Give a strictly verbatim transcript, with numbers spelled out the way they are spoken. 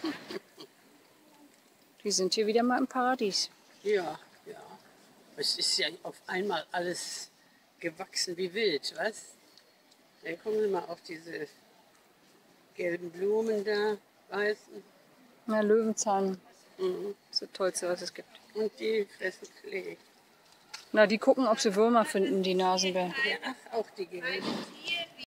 Die sind hier wieder mal im Paradies. Ja, ja. Es ist ja auf einmal alles gewachsen wie wild, was? Dann gucken Sie mal auf diese gelben Blumen da, weißen. Na, Löwenzahn. Mhm. Das ist das Tollste, was es gibt. Und die fressen Klee. Na, die gucken, ob sie Würmer finden, die Nasenbären. Ja, ach, auch die gelben.